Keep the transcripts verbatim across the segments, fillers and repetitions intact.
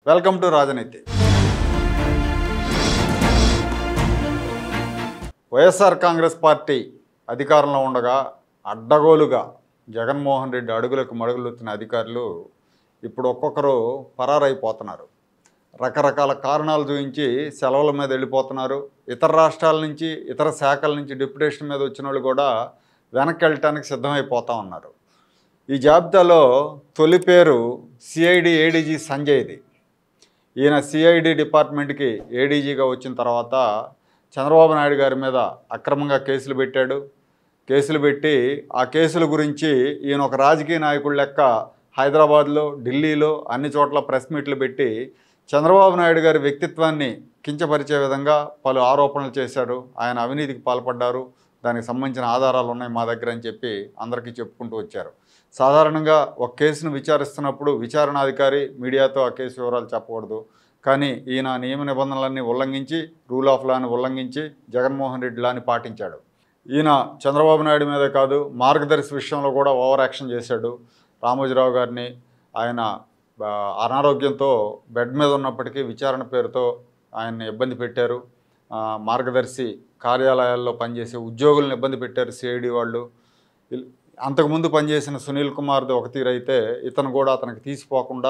Welcome to రాజనీతి. YSR Congress party అధికారంలో ఉండగా అడ్డగోలుగా జగన్మోహన్ రెడ్డి అడుగులకు మడుగులుతున్న అధికారులు ఇప్పుడు ఒక్కొక్కరు పరారైపోతున్నారు. రకరకాల కారణాలు చూపించి సెలవుల మీద వెళ్ళిపోతున్నారు. ఇతర రాష్ట్రాల నుంచి ఇతర శాఖల నుంచి డిప్యుటేషన్ మీద వచ్చిన వాళ్ళు కూడా వెనక్కి వెళ్ళటానికి సిద్ధమైపోతూ ఉన్నారు. ఈ జాబితాలో తొలి పేరు సిఐడి ఏడీజీ సంజయ్ది. ఈయన సిఐడి డిపార్ట్మెంట్కి ఏడీజీగా వచ్చిన తర్వాత చంద్రబాబు నాయుడు గారి మీద అక్రమంగా కేసులు పెట్టాడు. కేసులు పెట్టి ఆ కేసుల గురించి ఈయన ఒక రాజకీయ నాయకుడు లెక్క హైదరాబాద్లో, ఢిల్లీలో అన్ని చోట్ల ప్రెస్ మీట్లు పెట్టి చంద్రబాబు నాయుడు గారి వ్యక్తిత్వాన్ని కించపరిచే విధంగా పలు ఆరోపణలు చేశారు. ఆయన అవినీతికి పాల్పడ్డారు, దానికి సంబంధించిన ఆధారాలు ఉన్నాయి మా దగ్గర అని చెప్పి అందరికీ చెప్పుకుంటూ వచ్చారు. సాధారణంగా ఒక కేసును విచారిస్తున్నప్పుడు విచారణాధికారి మీడియాతో ఆ కేసు వివరాలు చెప్పకూడదు. కానీ ఈయన నియమ నిబంధనలన్నీ ఉల్లంఘించి, రూల్ ఆఫ్ లాని ఉల్లంఘించి జగన్మోహన్ రెడ్డి లాని పాటించాడు. ఈయన చంద్రబాబు నాయుడు మీదే కాదు, మార్గదర్శి విషయంలో కూడా ఓవర్ యాక్షన్ చేశాడు. రామోజీరావు గారిని ఆయన అనారోగ్యంతో బెడ్ మీద ఉన్నప్పటికీ విచారణ పేరుతో ఆయన్ని ఇబ్బంది పెట్టారు. మార్గదర్శి కార్యాలయాల్లో పనిచేసే ఉద్యోగులను ఇబ్బంది పెట్టారు సిఐడి వాళ్ళు. అంతకుముందు పనిచేసిన సునీల్ కుమార్ది ఒక తీరైతే ఇతను కూడా అతనికి తీసిపోకుండా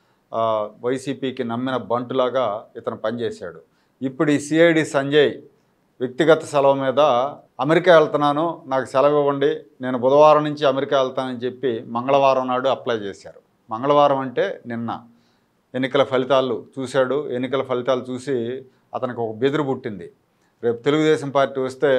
వైసీపీకి నమ్మిన బంటులాగా ఇతను పనిచేశాడు. ఇప్పుడు ఈ సిఐడి సంజయ్ వ్యక్తిగత సెలవు మీద అమెరికా వెళ్తున్నాను, నాకు సెలవు ఇవ్వండి, నేను బుధవారం నుంచి అమెరికా వెళ్తానని చెప్పి మంగళవారం నాడు అప్లై చేశారు. మంగళవారం అంటే నిన్న ఎన్నికల ఫలితాలు చూశాడు. ఎన్నికల ఫలితాలు చూసి అతనికి ఒక బెదిరి పుట్టింది. రేపు తెలుగుదేశం పార్టీ వస్తే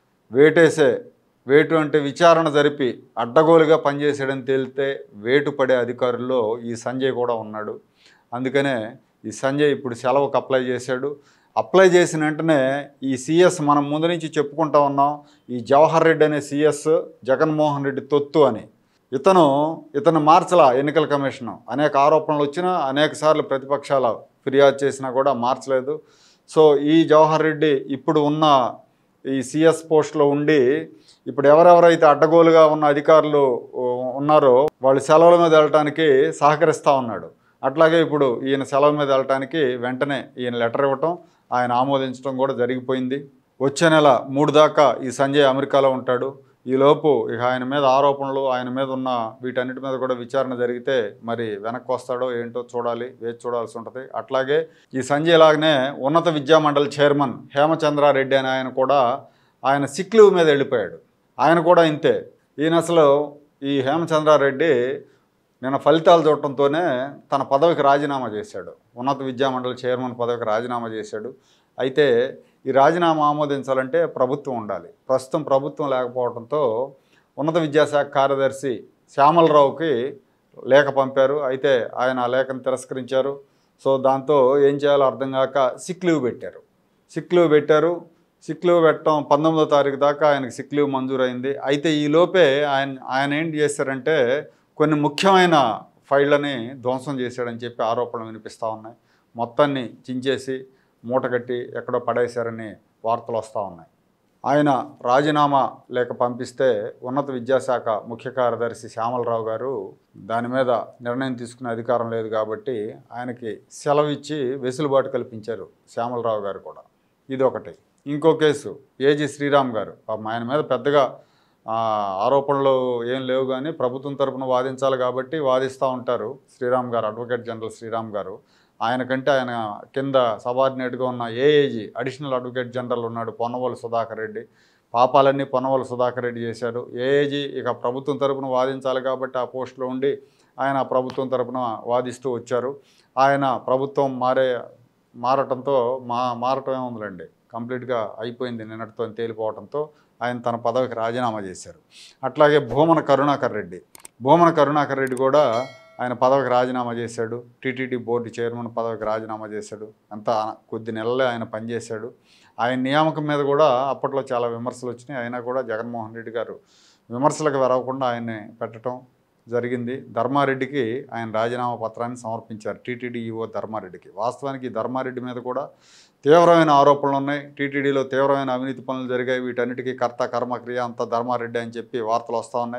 వేటేసే, వేటు అంటే విచారణ జరిపి అడ్డగోలుగా పనిచేసాడని తేలితే వేటు పడే అధికారుల్లో ఈ సంజయ్ కూడా ఉన్నాడు. అందుకనే ఈ సంజయ్ ఇప్పుడు సెలవుకు అప్లై చేశాడు. అప్లై చేసిన వెంటనే ఈ సిఎస్ మనం ముందు నుంచి చెప్పుకుంటా ఉన్నాం, ఈ జవహర్ రెడ్డి అనే సిఎస్ జగన్మోహన్ రెడ్డి తొత్తు అని. ఇతను ఇతను మార్చలా ఎన్నికల కమిషన్. అనేక ఆరోపణలు వచ్చినా, అనేక సార్లు ప్రతిపక్షాల ఫిర్యాదు చేసినా కూడా మార్చలేదు. సో ఈ జవహర్ రెడ్డి ఇప్పుడు ఉన్న ఈ సిఎస్ పోస్ట్లో ఉండి ఇప్పుడు ఎవరెవరైతే అడ్డగోలుగా ఉన్న అధికారులు ఉన్నారో వాళ్ళు సెలవుల మీద వెళ్ళటానికి సహకరిస్తూ ఉన్నాడు. అట్లాగే ఇప్పుడు ఈయన సెలవు మీద వెళ్ళటానికి వెంటనే ఈయన లెటర్ ఇవ్వటం, ఆయన ఆమోదించడం కూడా జరిగిపోయింది. వచ్చే నెల మూడు దాకా ఈ సంజయ్ అమెరికాలో ఉంటాడు. ఈలోపు ఇక ఆయన మీద ఆరోపణలు, ఆయన మీద ఉన్న వీటన్నిటి మీద కూడా విచారణ జరిగితే మరి వెనక్కి వస్తాడో ఏంటో చూడాలి, వేచి చూడాల్సి ఉంటుంది. అట్లాగే ఈ సంజయ్ లాగానే ఉన్నత విద్యామండలి చైర్మన్ హేమచంద్రారెడ్డి అని ఆయన కూడా ఆయన సిక్ లీవ్ మీద వెళ్ళిపోయాడు. ఆయన కూడా ఇంతే. ఈయన అసలు ఈ హేమచంద్రారెడ్డి నిన్న ఫలితాలు చూడటంతోనే తన పదవికి రాజీనామా చేశాడు. ఉన్నత విద్యామండలి చైర్మన్ పదవికి రాజీనామా చేశాడు. అయితే ఈ రాజీనామా ఆమోదించాలంటే ప్రభుత్వం ఉండాలి. ప్రస్తుతం ప్రభుత్వం లేకపోవడంతో ఉన్నత విద్యాశాఖ కార్యదర్శి శ్యామలరావుకి లేఖ పంపారు. అయితే ఆయన ఆ లేఖను తిరస్కరించారు. సో దాంతో ఏం చేయాలో అర్థం కాక సిక్ లీవ్ పెట్టారు. సిక్ లీవ్ పెట్టారు సిక్ లీవ్ పెట్టడం పంతొమ్మిదో తారీఖు దాకా ఆయనకి సిక్ లీవ్ మంజూరైంది. అయితే ఈ లోపే ఆయన ఆయన ఏం చేశారంటే కొన్ని ముఖ్యమైన ఫైళ్ళని ధ్వంసం చేశాడని చెప్పి ఆరోపణలు వినిపిస్తూ ఉన్నాయి. మొత్తాన్ని చించేసి మూటగట్టి ఎక్కడో పడేశారని వార్తలు వస్తూ ఉన్నాయి. ఆయన రాజీనామా లేక పంపిస్తే ఉన్నత విద్యాశాఖ ముఖ్య కార్యదర్శి శ్యామలరావు గారు దాని మీద నిర్ణయం తీసుకునే అధికారం లేదు కాబట్టి ఆయనకి సెలవు ఇచ్చి వెసులుబాటు కల్పించారు శ్యామలరావు గారు కూడా. ఇది ఒకటి. ఇంకో కేసు ఏజీ శ్రీరామ్ గారు. ఆయన మీద పెద్దగా ఆరోపణలు ఏం లేవు, కానీ ప్రభుత్వం తరపున వాదించాలి కాబట్టి వాదిస్తూ ఉంటారు శ్రీరామ్ గారు, అడ్వకేట్ జనరల్ శ్రీరామ్ గారు. ఆయన కంటే ఆయన కింద సబార్డినేట్గా ఉన్న ఏఏజీ అడిషనల్ అడ్వకేట్ జనరల్ ఉన్నాడు పొన్నవోలు సుధాకర్ రెడ్డి. పాపాలన్నీ పొన్నవోలు సుధాకర్ రెడ్డి చేశారు. ఏఏజీ ఇక ప్రభుత్వం తరపున వాదించాలి కాబట్టి ఆ పోస్టులో ఉండి ఆయన ప్రభుత్వం తరపున వాదిస్తూ వచ్చారు. ఆయన ప్రభుత్వం మారే మారటంతో మా మారటం ఏముందండి, కంప్లీట్గా అయిపోయింది నిన్నటితో తేలిపోవడంతో ఆయన తన పదవికి రాజీనామా చేశారు. అట్లాగే భూమన కరుణాకర్ రెడ్డి భూమన కరుణాకర్ రెడ్డి కూడా ఆయన పదవికి రాజీనామా చేశాడు. టీటీడీ బోర్డు చైర్మన్ పదవికి రాజీనామా చేశాడు. అంతా కొద్ది నెలలే ఆయన పనిచేశాడు. ఆయన నియామకం మీద కూడా అప్పట్లో చాలా విమర్శలు వచ్చినాయి. అయినా కూడా జగన్మోహన్ రెడ్డి గారు విమర్శలకు వెరవకుండా ఆయన్ని పెట్టడం జరిగింది. ధర్మారెడ్డికి ఆయన రాజీనామా పత్రాన్ని సమర్పించారు, టీటీడీ ఈవో ధర్మారెడ్డికి. వాస్తవానికి ధర్మారెడ్డి మీద కూడా తీవ్రమైన ఆరోపణలు ఉన్నాయి. టీటీడీలో తీవ్రమైన అవినీతి పనులు జరిగాయి. వీటన్నిటికీ కర్త కర్మక్రియ అంతా ధర్మారెడ్డి అని చెప్పి వార్తలు వస్తూ ఉన్నాయి.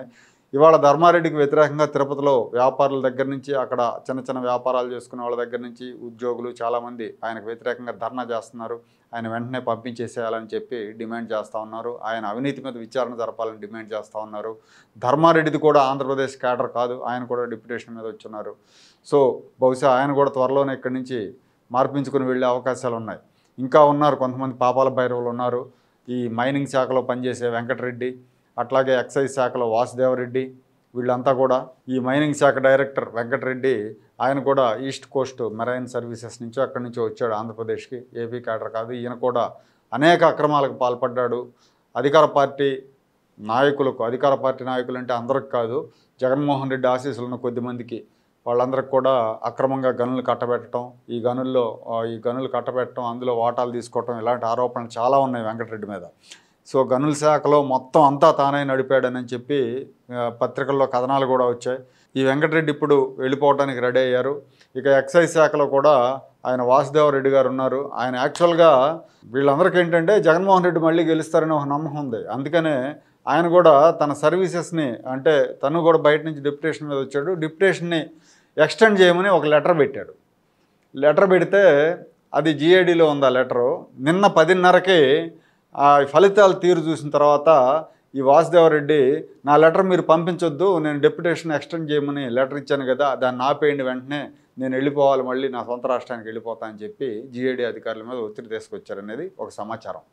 ఇవాళ ధర్మారెడ్డికి వ్యతిరేకంగా తిరుపతిలో వ్యాపారుల దగ్గర నుంచి, అక్కడ చిన్న చిన్న వ్యాపారాలు చేసుకునే వాళ్ళ దగ్గర నుంచి ఉద్యోగులు చాలామంది ఆయనకు వ్యతిరేకంగా ధర్నా చేస్తున్నారు. ఆయన వెంటనే పంపించేసేయాలని చెప్పి డిమాండ్ చేస్తూ ఉన్నారు. ఆయన అవినీతి మీద విచారణ జరపాలని డిమాండ్ చేస్తూ ఉన్నారు. ధర్మారెడ్డిది కూడా ఆంధ్రప్రదేశ్ క్యాడర్ కాదు, ఆయన కూడా డిప్యుటేషన్ మీద వచ్చున్నారు. సో బహుశా ఆయన కూడా త్వరలోనే ఇక్కడి నుంచి మార్పించుకుని వెళ్ళే అవకాశాలు ఉన్నాయి. ఇంకా ఉన్నారు కొంతమంది పాపాల భైరవులు ఉన్నారు. ఈ మైనింగ్ శాఖలో పనిచేసే వెంకటరెడ్డి, అట్లాగే ఎక్సైజ్ శాఖలో వాసుదేవరెడ్డి, వీళ్ళంతా కూడా. ఈ మైనింగ్ శాఖ డైరెక్టర్ వెంకటరెడ్డి ఆయన కూడా ఈస్ట్ కోస్ట్ మెరైన్ సర్వీసెస్ నుంచో అక్కడి నుంచో వచ్చాడు ఆంధ్రప్రదేశ్కి, ఏపీ క్యాడర్ కాదు. ఈయన కూడా అనేక అక్రమాలకు పాల్పడ్డాడు. అధికార పార్టీ నాయకులకు, అధికార పార్టీ నాయకులు అంటే అందరికి కాదు, జగన్మోహన్ రెడ్డి ఆశీస్సులను కొద్దిమందికి, వాళ్ళందరికి కూడా అక్రమంగా గనులు కట్టబెట్టడం, ఈ గనుల్లో ఈ గనులు కట్టబెట్టడం, అందులో వాటాలు తీసుకోవటం, ఇలాంటి ఆరోపణలు చాలా ఉన్నాయి వెంకటరెడ్డి మీద. సో గనుల శాఖలో మొత్తం అంతా తానే నడిపాడని చెప్పి పత్రికల్లో కథనాలు కూడా వచ్చాయి. ఈ వెంకటరెడ్డి ఇప్పుడు వెళ్ళిపోవడానికి రెడీ అయ్యారు. ఇక ఎక్సైజ్ శాఖలో కూడా ఆయన వాసుదేవరెడ్డి గారు ఉన్నారు. ఆయన యాక్చువల్గా వీళ్ళందరికీ ఏంటంటే జగన్మోహన్ రెడ్డి మళ్ళీ గెలుస్తారని ఒక నమ్మకం ఉంది. అందుకనే ఆయన కూడా తన సర్వీసెస్ని, అంటే తను కూడా బయట నుంచి డిప్యుటేషన్ మీద వచ్చాడు, డిప్యుటేషన్ని ఎక్స్టెండ్ చేయమని ఒక లెటర్ పెట్టాడు. లెటర్ పెడితే అది జిఏడిలో ఉంది ఆ లెటరు. నిన్న పదిన్నరకి ఆ ఫలితాలు తీరు చూసిన తర్వాత ఈ వాసుదేవరెడ్డి, నా లెటర్ మీరు పంపించొద్దు, నేను డెప్యుటేషన్ ఎక్స్టెండ్ చేయమని లెటర్ ఇచ్చాను కదా, దాన్ని ఆపేయండి, వెంటనే నేను వెళ్ళిపోవాలి, మళ్ళీ నా సొంత రాష్ట్రానికి వెళ్ళిపోతా అని చెప్పి జిఏడి అధికారుల మీద ఒత్తిడి తీసుకొచ్చారనేది ఒక సమాచారం.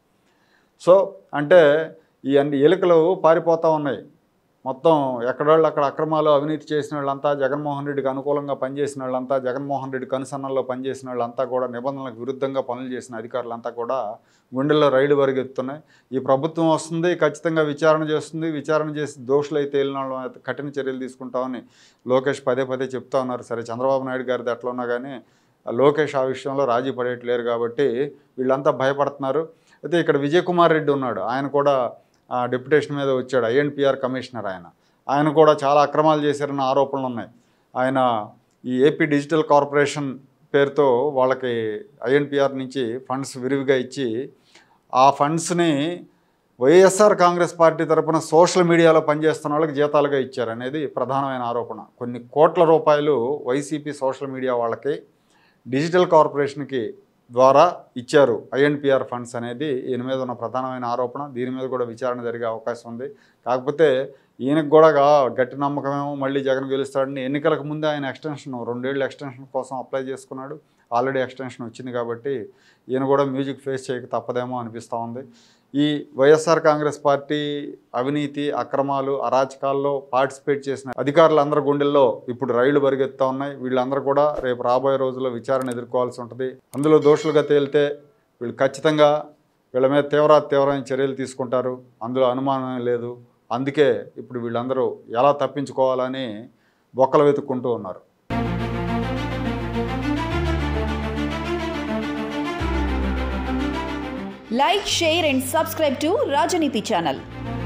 సో అంటే ఈ అన్ని ఎలుకలు పారిపోతూ ఉన్నాయి. మొత్తం ఎక్కడోళ్ళు అక్కడ అక్రమాలు అవినీతి చేసిన వాళ్ళంతా, జగన్మోహన్ రెడ్డికి అనుకూలంగా పనిచేసిన వాళ్ళంతా, జగన్మోహన్ రెడ్డి కనుసన్నల్లో పనిచేసిన వాళ్ళంతా కూడా, నిబంధనలకు విరుద్ధంగా పనులు చేసిన అధికారులంతా కూడా గుండెల్లో రైలు పరిగెత్తున్నాయి. ఈ ప్రభుత్వం వస్తుంది, ఖచ్చితంగా విచారణ చేస్తుంది, విచారణ చేసి దోషులు అయితే వెళ్ళిన వాళ్ళు కఠిన చర్యలు తీసుకుంటామని లోకేష్ పదే పదే చెప్తా ఉన్నారు. సరే, చంద్రబాబు నాయుడు గారిది ఎట్లా ఉన్నా కానీ లోకేష్ ఆ విషయంలో రాజీ పడేయట్లేరు కాబట్టి వీళ్ళంతా భయపడుతున్నారు. అయితే ఇక్కడ విజయ్ కుమార్ రెడ్డి ఉన్నాడు, ఆయన కూడా డిప్యుటేషన్ మీద వచ్చాడు, ఐఎన్పిఆర్ కమిషనర్. ఆయన ఆయన కూడా చాలా అక్రమాలు చేశారన్న ఆరోపణలు ఉన్నాయి. ఆయన ఈ ఏపీ డిజిటల్ కార్పొరేషన్ పేరుతో వాళ్ళకి ఐఎన్పిఆర్ నుంచి ఫండ్స్ విరివిగా ఇచ్చి, ఆ ఫండ్స్ని వైఎస్ఆర్ కాంగ్రెస్ పార్టీ తరఫున సోషల్ మీడియాలో పనిచేస్తున్న వాళ్ళకి జీతాలుగా ఇచ్చారనేది ప్రధానమైన ఆరోపణ. కొన్ని కోట్ల రూపాయలు వైసీపీ సోషల్ మీడియా వాళ్ళకి, డిజిటల్ కార్పొరేషన్కి ద్వారా ఇచ్చారు ఐఎన్పిఆర్ ఫండ్స్ అనేది ఈయన మీద ఉన్న ప్రధానమైన ఆరోపణ. దీని మీద కూడా విచారణ జరిగే అవకాశం ఉంది. కాకపోతే ఈయనకు కూడా గట్టి నమ్మకమేమో మళ్ళీ జగన్ గెలుస్తాడని. ఎన్నికలకు ముందే ఆయన ఎక్స్టెన్షన్, రెండేళ్ళు ఎక్స్టెన్షన్ కోసం అప్లై చేసుకున్నాడు. ఆల్రెడీ ఎక్స్టెన్షన్ వచ్చింది కాబట్టి ఈయన కూడా మ్యూజిక్ ఫేస్ చేయక తప్పదేమో అనిపిస్తూ ఉంది. ఈ వైఎస్ఆర్ కాంగ్రెస్ పార్టీ అవినీతి, అక్రమాలు, అరాచకాల్లో పార్టిసిపేట్ చేసిన అధికారులందరి గుండెల్లో ఇప్పుడు రైళ్లు పరిగెత్తా ఉన్నాయి. వీళ్ళందరూ కూడా రేపు రాబోయే రోజుల్లో విచారణ ఎదుర్కోవాల్సి ఉంటుంది. అందులో దోషులుగా తేలితే వీళ్ళు ఖచ్చితంగా వీళ్ళ మీద తీవ్ర తీవ్రమైన చర్యలు తీసుకుంటారు, అందులో అనుమానం లేదు. అందుకే ఇప్పుడు వీళ్ళందరూ ఎలా తప్పించుకోవాలని బొక్కలు వెతుక్కుంటూ ఉన్నారు. Like, share and subscribe to Rajaniti channel.